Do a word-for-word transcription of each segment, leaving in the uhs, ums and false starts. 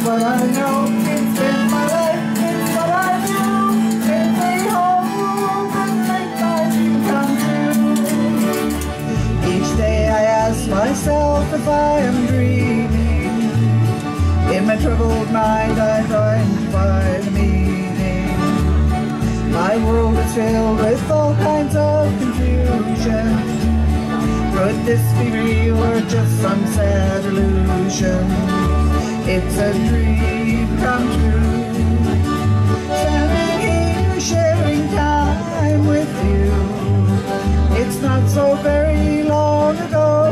what I know, it's been my life, it's what I do. Take me home and make my dream come true. Each day I ask myself if I am dreaming. In my troubled mind I try and find the meaning. My world is filled with all kinds of confusion. Could this be real or just some sad illusion? It's a dream come true. Standing here sharing time with you. It's not so very long ago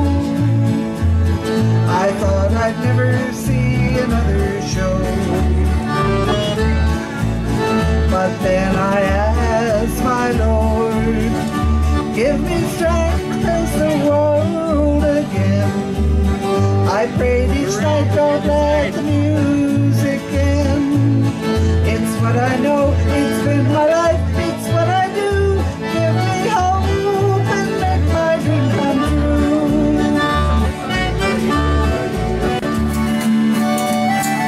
I thought I'd never see another show. But then I asked my Lord, give me strength to face the world again. I prayed each night, don't let the music end. It's what I know, it's been my life, it's what I do. Give me hope and make my dream come true.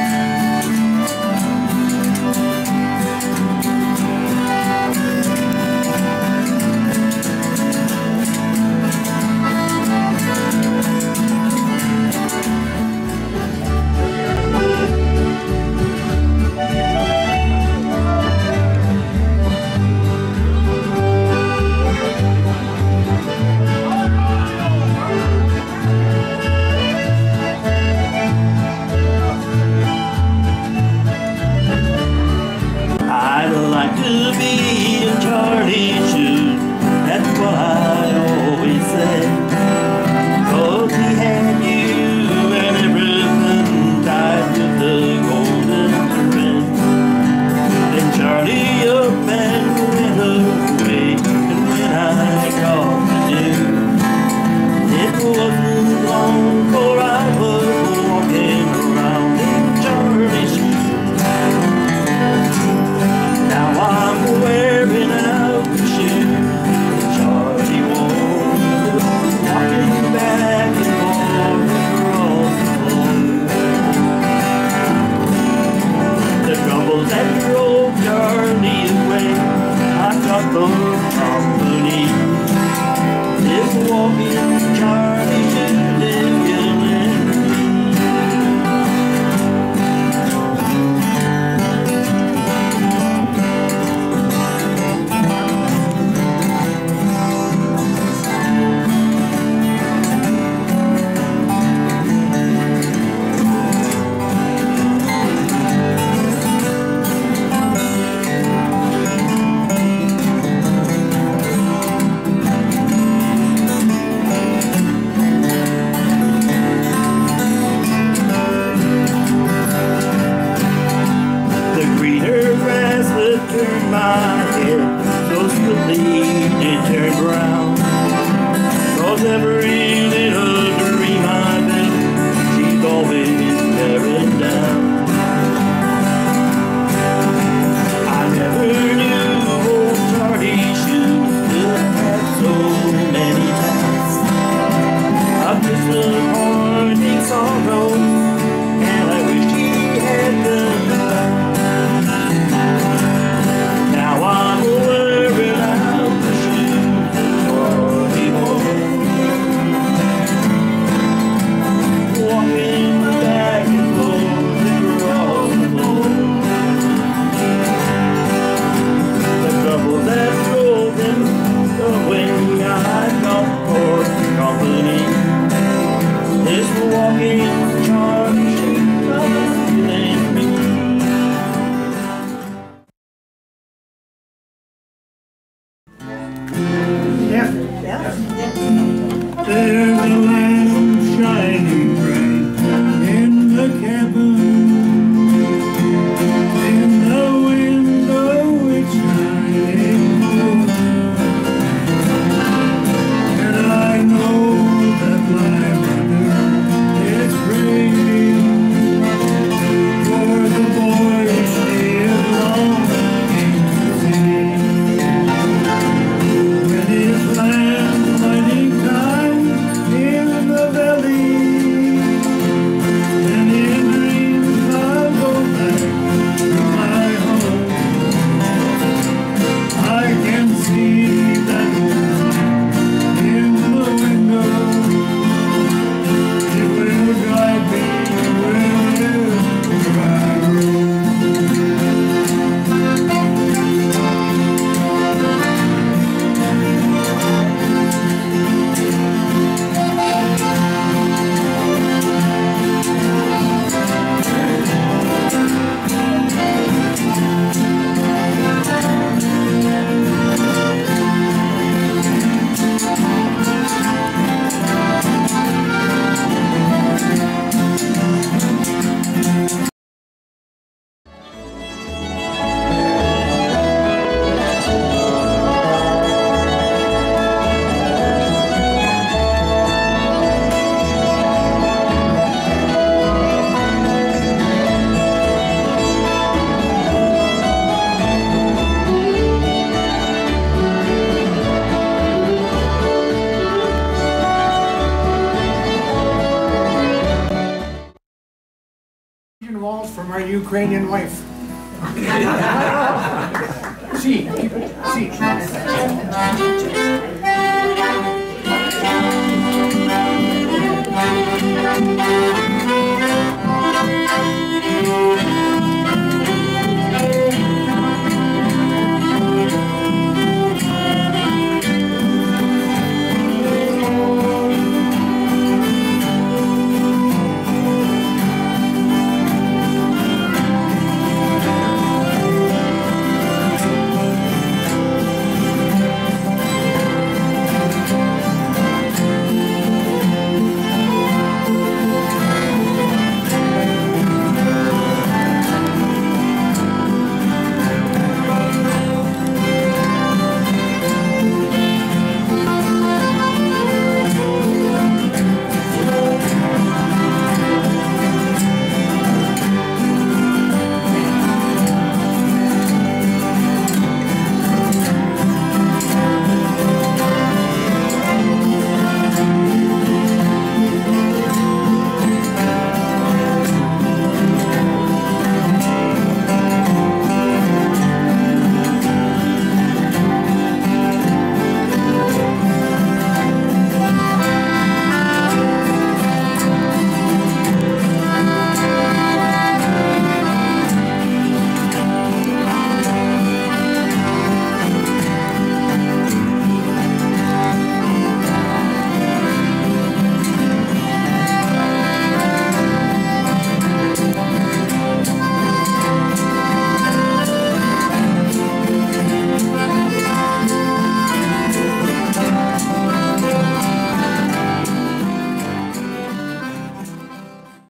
Waltz for my Ukrainian wife. See, keep it, see.